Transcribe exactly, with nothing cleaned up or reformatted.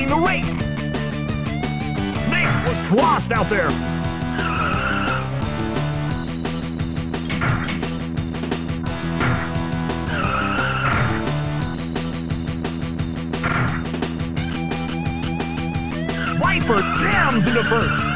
the race. Snake was lost out there. Viper jams into first.